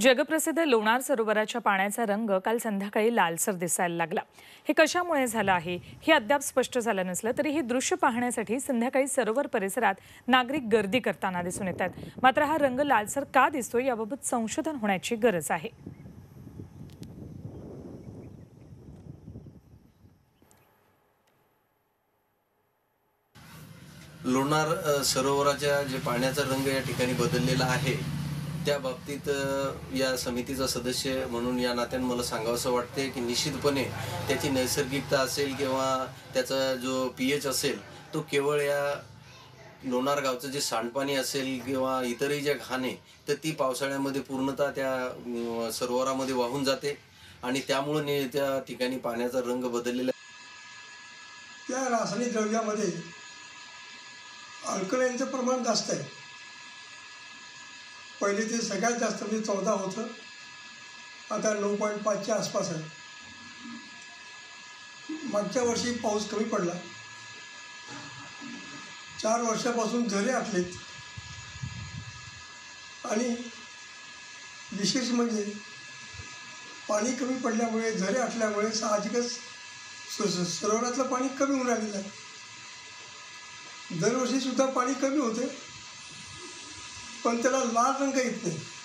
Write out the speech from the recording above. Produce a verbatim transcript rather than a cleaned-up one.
जगप्रसिद्ध लोणार सरोवराच्या पाण्याचा रंग काल संध्याकाळी लालसर दिसायला लागला। हे कशामुळे झालं आहे हे अद्याप स्पष्ट झालं नसलं तरी हे दृश्य पाहण्यासाठी संध्याकाळी सरोवर परिसरात नागरिक गर्दी करताना दिसून येतात। मात्र हा रंग लालसर का दिसतोय याबाबत संशोधन होण्याची गरज आहे। लोणार सरोवराच्या जे पाण्याचा रंग या ठिकाणी बदललेला आहे त्या बाबतीत या समितीचा सदस्य म्हणून या नात्याने मला सांगावंसं वाटते की निश्चितपणे त्याची नैसर्गिकता असेल किंवा त्याचा जो पीएच असेल तो केवळ या लोणार गावचं जे सांडपाणी असेल किंवा इतरही जे घाण आहे तर ती पावसाळ्यामध्ये पूर्णतः त्या सरोवरामध्ये वाहून जाते आणि त्यामुळे त्या ठिकाणी पाण्याचा रंग बदललेला त्या रासायनिक द्रव्यामध्ये अल्कलाईनचं प्रमाण जास्त आहे। पहिले ते सगळ्यात जास्त म्हणजे चौदा होतं, आता नऊ पॉईंट पाचच्या आसपास आहे। मागच्या वर्षी पाऊस कमी पडला, चार वर्षापासून झरे आटलेत आणि विशेष म्हणजे पाणी कमी पडल्यामुळे झरे आटल्यामुळे साहजिकच सरोवरातलं पाणी कमी होऊन राहिलेलं आहे। दरवर्षी सुद्धा पाणी कमी होते पण त्याला लाल रंग येत नाही।